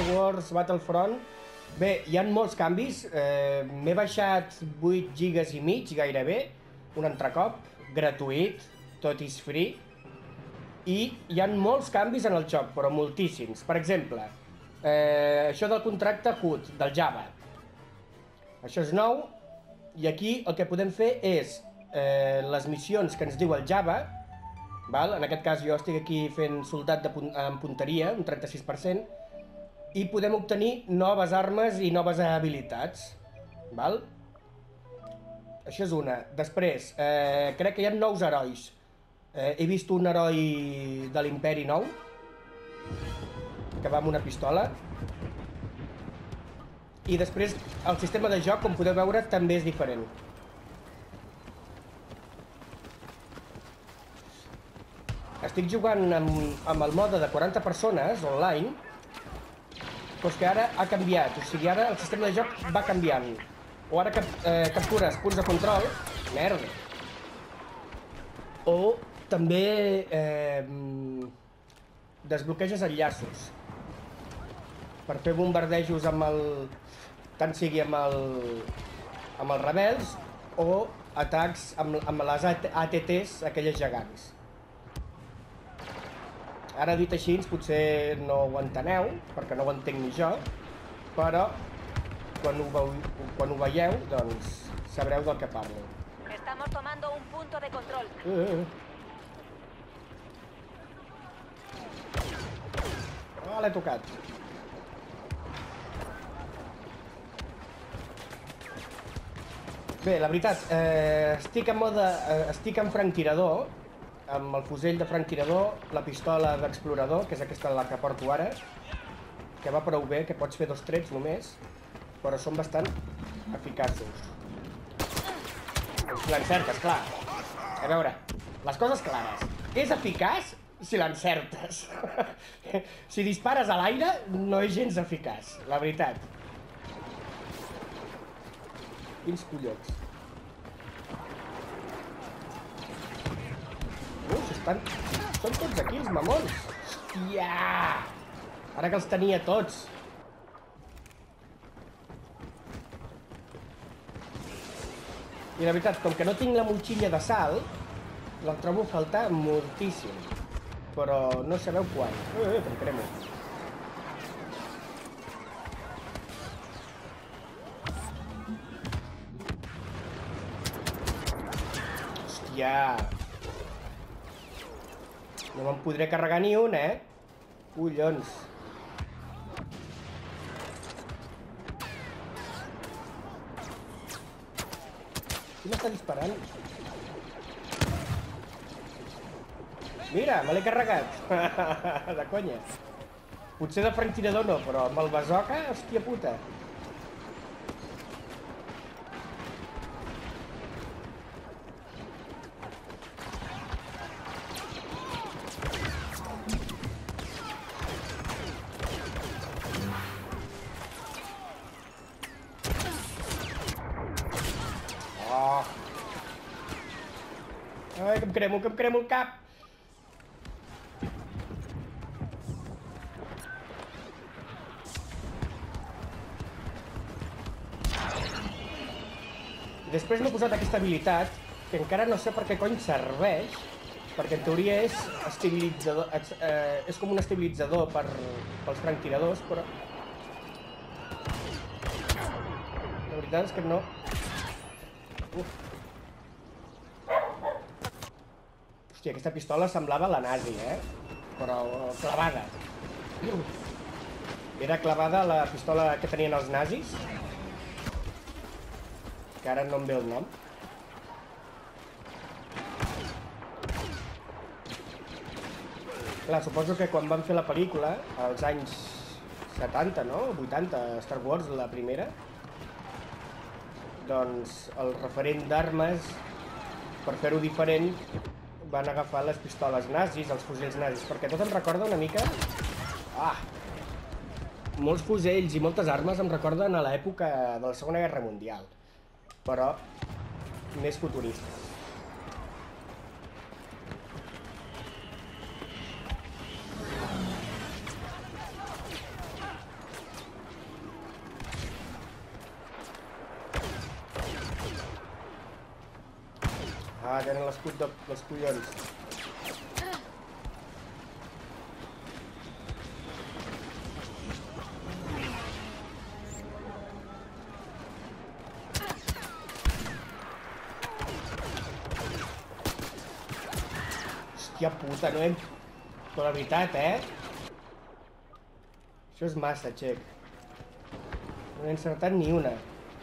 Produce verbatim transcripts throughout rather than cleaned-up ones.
Wars Battlefront. Bé, hi ha molts canvis. Eh, M'he baixat vuit gigas i mig, gairebé, un entrecop, gratuït, tot is free. I hi ha molts canvis en el joc, però moltíssims. Per exemple, eh, això del contracte H U D, del Java. Això és nou, i aquí el que podem fer és eh, les missions que ens diu el Java, val? En aquest cas jo estic aquí fent soldat de pun amb punteria, un trenta-sis per cent, i podem obtenir noves armes i noves habilitats. Val? Això és una. Després, eh, crec que hi ha nous herois. Eh, he vist un heroi de l'Imperi nou, que va amb una pistola. I després, el sistema de joc, com podeu veure, també és diferent. Estic jugant amb, amb el mode de quaranta persones, online, però és que ara ha canviat. O sigui, ara el sistema de joc va canviant. O ara cap, eh, captures punts de control. Merda. O també eh, desbloqueges enllaços per fer bombardejos amb el... tant sigui amb el... amb els rebels o atacs amb, amb les A T Ts, aquelles gegants. Ara dit així, potser no ho enteneu, perquè no ho entenc ni jo, però quan ho, veu, quan ho veieu, doncs sabreu del que parlo. Estamos tomando un punto de control. Uh, oh, l'he tocat. Bé, la veritat, eh, estic en mode... Eh, estic en franctirador, amb el fusell de franctirador, la pistola d'explorador, que és aquesta la que porto ara, que va prou bé, que pots fer dos trets només, però són bastant eficaços. Si l'encertes, clar. A veure, les coses clares. És eficaç si l'encertes. Si dispares a l'aire, no és gens eficaç, la veritat. Quins collons. Estan... Són tots aquí, els mamons. Hòstia! Ara que els tenia tots. I la veritat, com que no tinc la motxilla de sal, la trobo a faltar moltíssim. Però no sabeu quan. Eh, eh, que em cremo. Hòstia! No me'n podré carregar ni un, eh? Collons. Qui m'està disparant? Mira, me l'he carregat. De conya. Potser de franctirador no, però amb el bazooka, hòstia puta. Ai, que em cremo, que em cremo el cap! Després m'he posat aquesta habilitat, que encara no sé per què cony serveix, perquè en teoria és estabilitzador, eh, és com un estabilitzador per, pels franctiradors, però... La veritat és que no... Uf. Hòstia, aquesta pistola semblava la nazi, eh? Però clavada. Era clavada la pistola que tenien els nazis, que ara no em ve el nom. Clar, suposo que quan van fer la pel·lícula, als anys setanta, no? vuitanta, Star Wars, la primera, doncs el referent d'armes, per fer-ho diferent, van agafar les pistoles nazis, els fusells nazis, perquè tot em recorda una mica... Ah! Molts fusells i moltes armes em recorden a l'època de la Segona Guerra Mundial, però més futuristes. Ah, tenen l'escut de... dels collons. Hòstia puta, no hem... Però la veritat, eh? Això és massa, xec. No he encertat ni una.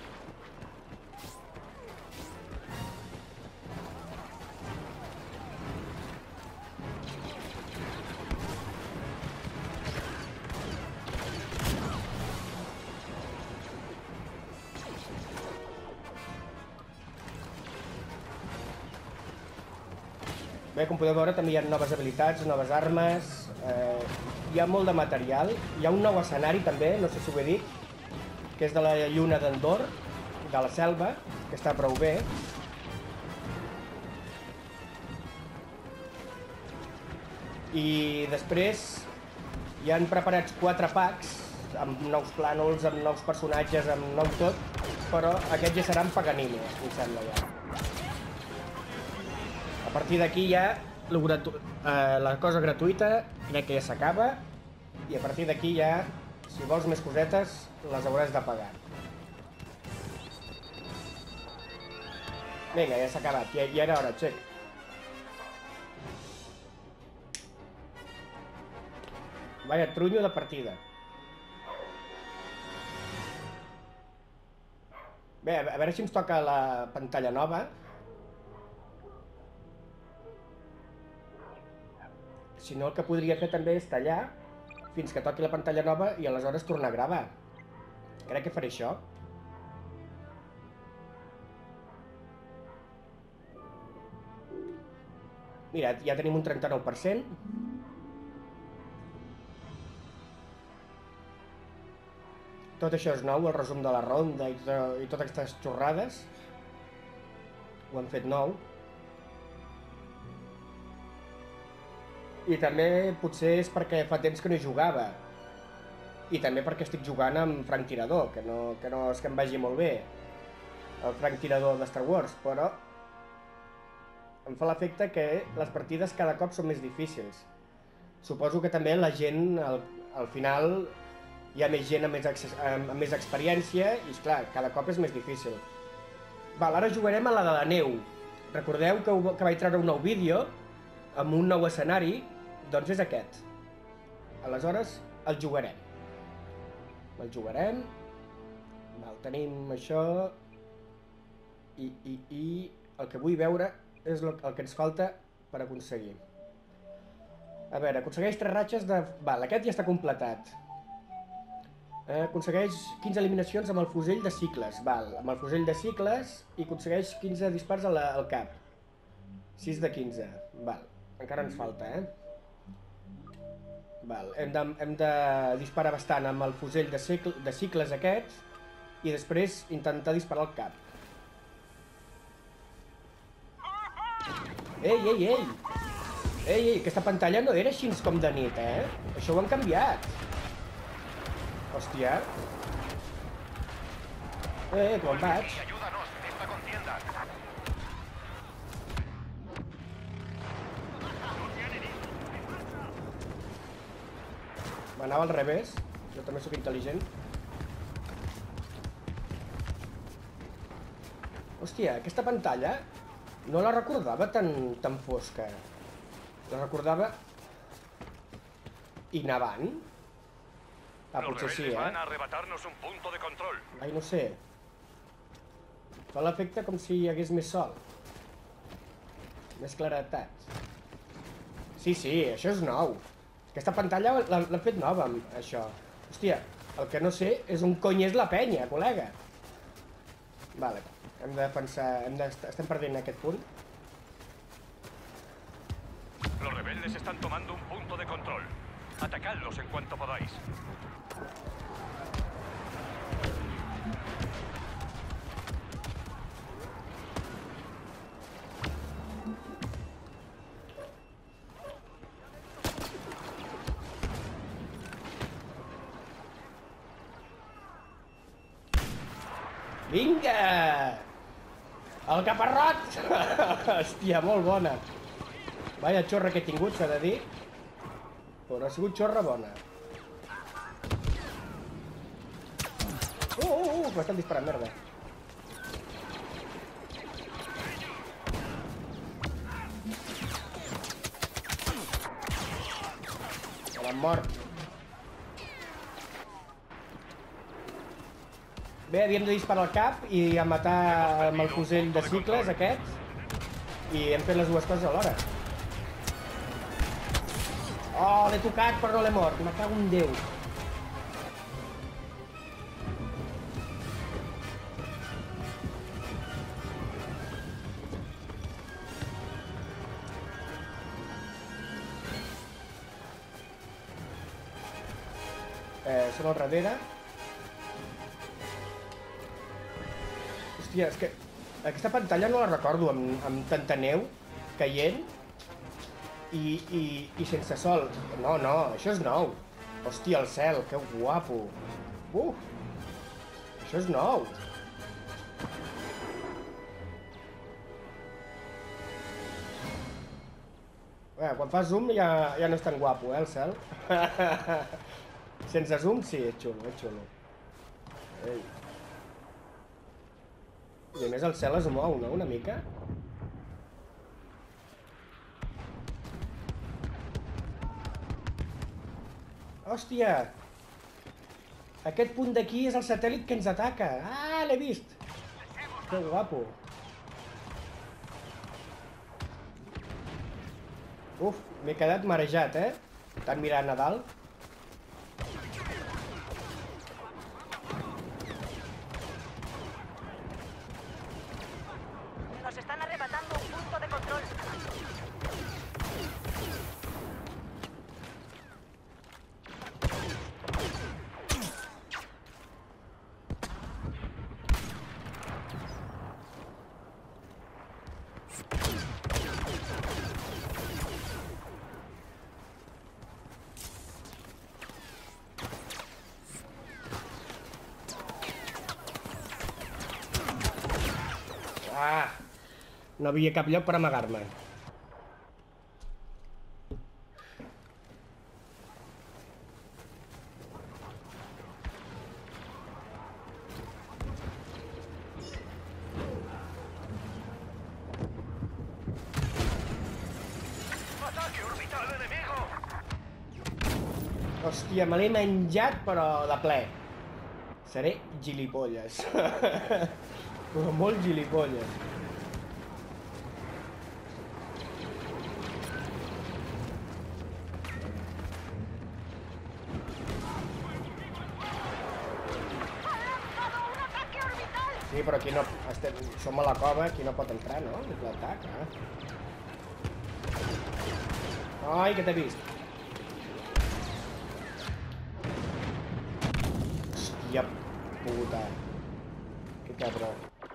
Bé, com podeu veure, també hi ha noves habilitats, noves armes, eh, hi ha molt de material, hi ha un nou escenari també, no sé si ho he dit, que és de la lluna d'Endor, de la selva, que està prou bé. I després hi han preparats quatre packs, amb nous plànols, amb nous personatges, amb nou tot, però aquests ja seran Paganini, em sembla ja. A partir d'aquí ja la cosa gratuïta crec que ja s'acaba i a partir d'aquí ja, si vols més cosetes, les hauràs de pagar. Vinga, ja s'ha acabat, ja, ja era hora, xec. Vaya trunyo de partida. Bé, a veure si ens toca la pantalla nova. Si no, el que podria fer també és tallar fins que toqui la pantalla nova i aleshores tornar a gravar. Crec que faré això. Mira, ja tenim un trenta-nou per cent. Tot això és nou, el resum de la ronda i, to i totes aquestes xorrades. Ho han fet nou. I també potser és perquè fa temps que no hi jugava. I també perquè estic jugant amb Frank Tirador, que no, que no és que em vagi molt bé el Frank Tirador de Star Wars, però em fa l'efecte que les partides cada cop són més difícils. Suposo que també la gent, al, al final, hi ha més gent amb més, amb més experiència i, esclar, cada cop és més difícil. Val, ara jugarem a la de la neu. Recordeu que, que vaig treure un nou vídeo amb un nou escenari, doncs és aquest. Aleshores, el jugarem. El jugarem. Val, tenim això. I, i, i el que vull veure és el, el que ens falta per aconseguir. A veure, aconsegueix tres ratxes de... Val, aquest ja està completat. Eh, aconsegueix quinze eliminacions amb el fusell de cicles. Val, amb el fusell de cicles i aconsegueix quinze dispars al, al cap. sis de quinze. Val, encara ens falta, eh? Val, hem de, hem de disparar bastant amb el fusell de, cicle, de cicles aquest i després intentar disparar al cap. Ei, ei, ei! Ei, ei, aquesta pantalla no era així com de nit, eh? Això ho han canviat. Hòstia. Eh, com vaig? M'anava al revés. Jo també sóc intel·ligent. Hòstia, aquesta pantalla no la recordava tan, tan fosca. La recordava i nevant. Ah, potser sí, eh? Ai, no sé. Fa l'efecte com si hi hagués més sol. Més claretat. Sí, sí, això és nou. Aquesta pantalla l'han fet nova, amb això. Hòstia, el que no sé és on cony és la penya, col·lega. Vale, hem de pensar... Hem de... Estem perdent aquest punt. Los rebeldes están tomando un punto de control. Atacadlos en cuanto podáis. Vinga! El caparrot! Hòstia, molt bona. Vaya xorra que he tingut, s'ha de dir. Però ha sigut xorra bona. Uh, uh, uh, m'estan disparant, merda. Se l'han mort. Bé, havíem de disparar al cap i a matar amb el fusell de cicles, aquests. I hem fet les dues coses alhora. Oh, l'he tocat però no l'he mort. Me cago en Déu. Eh, són al darrere. Hòstia, és que aquesta pantalla no la recordo amb, amb tanta neu caient i, i, i sense sol. No, no, això és nou. Hòstia, el cel, que guapo. Uh, això és nou. Bé, quan fas zoom ja, ja no és tan guapo, eh, el cel. Sense zoom sí, és xulo, és xulo. Ei. I a més el cel es mou, no?, una mica. Hòstia! Aquest punt d'aquí és el satèl·lit que ens ataca. Ah, l'he vist! Que guapo. Uf, m'he quedat marejat, eh? Tant mirant a dalt. Nos están arrebatando un punto de control. Ah! No havia cap lloc per amagar-me. ¡Ataque orbital enemigo! Hòstia, me l'he menjat, però de ple. Seré gilipolles. Però molt gilipolles. Sí, però aquí no... Estem, som a la cova, aquí no pot entrar, no? L'atac, eh? Ai, que t'he vist. Hòstia puta. Que cabró.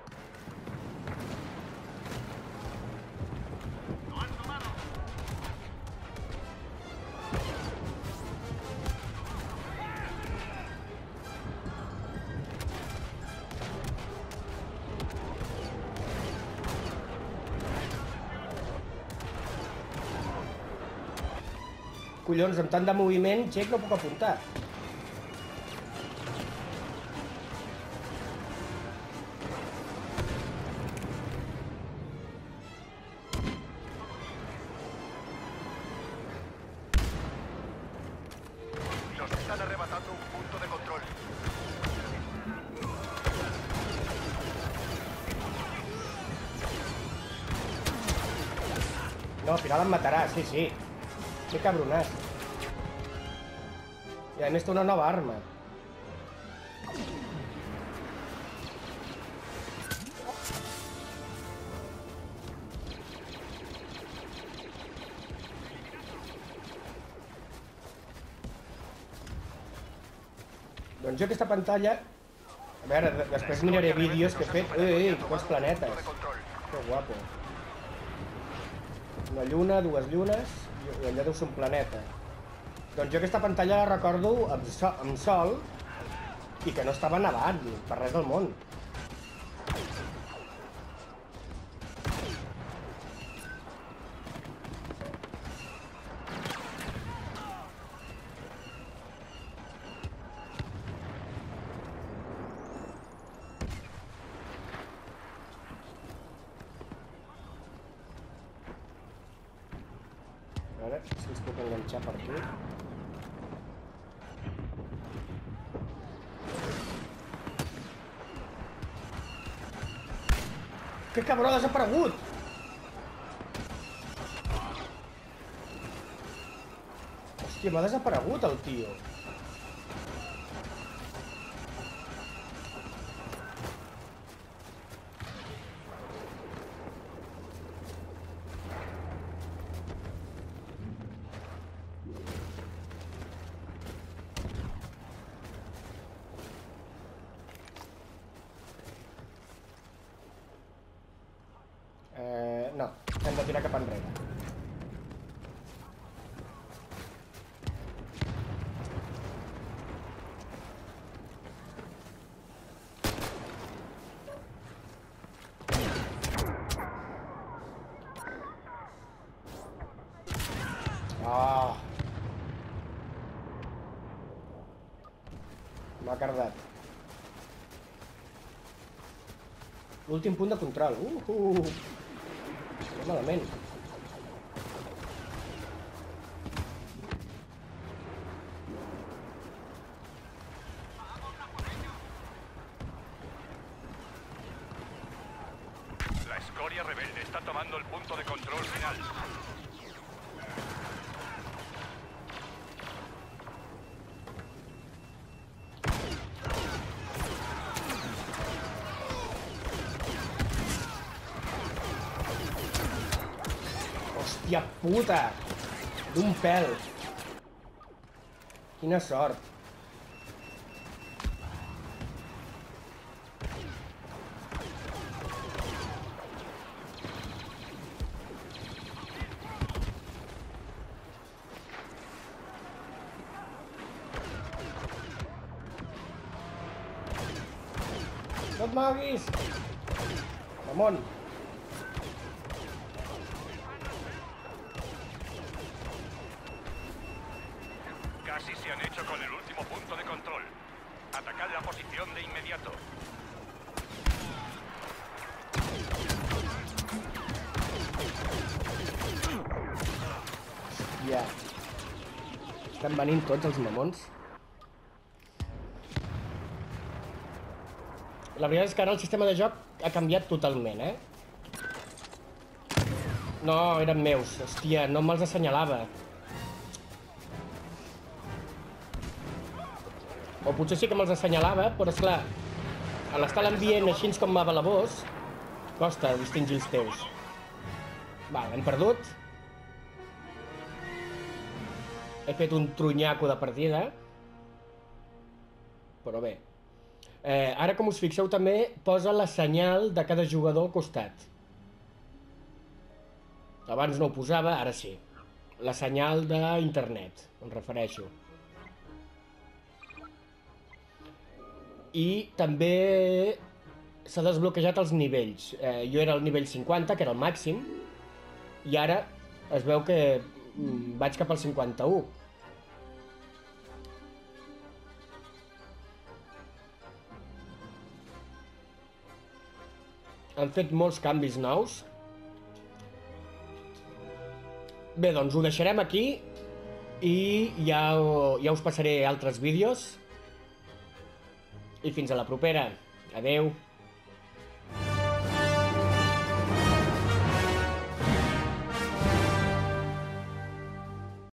Collons, amb tant de moviment, xec, no puc apuntar. Nos están arrebatando un punto de control. No, al final em matarà, sí, sí. Que cabronat. I a més té una nova arma. Doncs jo aquesta pantalla... A veure, després miraré vídeos que he fet... Ui, ui, quants planetes. Que guapo. Una lluna, dues llunes... I allò deu ser un planeta. Doncs jo aquesta pantalla la recordo amb, so amb sol i que no estava nevant per res del món. A veure si els puc enganxar per aquí. Que cabró, ha desaparegut! Hòstia, m'ha desaparegut el tio. Eh, no, hem de tirar cap enrere. Ah! M'ha cardat. L'últim punt de control. Uh, uh. Que malament. La escoria rebelde está tomando el punto de control final. Hòstia puta! D'un pèl. Quina sort. No et moguis! Ramon! Casi se han hecho con el último punto de control. Atacad la posición de inmediato. Ja. Estan venint tots els mamons. La veritat és que ara el sistema de joc ha canviat totalment, eh? No, eren meus. Hòstia, no me'ls assenyalava. O potser sí que me'ls assenyalava, però esclar, a l'estar l'ambient així com va balabós, costa distingir els teus. Va, hem perdut. He fet un trunyaco de partida. Però bé. Eh, ara, com us fixeu, també posa la senyal de cada jugador al costat. Abans no ho posava, ara sí. La senyal d'internet, em refereixo. I també s'ha desbloquejat els nivells. Eh, jo era al nivell cinquanta, que era el màxim, i ara es veu que mm, vaig cap al cinquanta-u. Han fet molts canvis nous. Bé, doncs ho deixarem aquí i ja, ja us passaré altres vídeos. I fins a la propera. Adeu.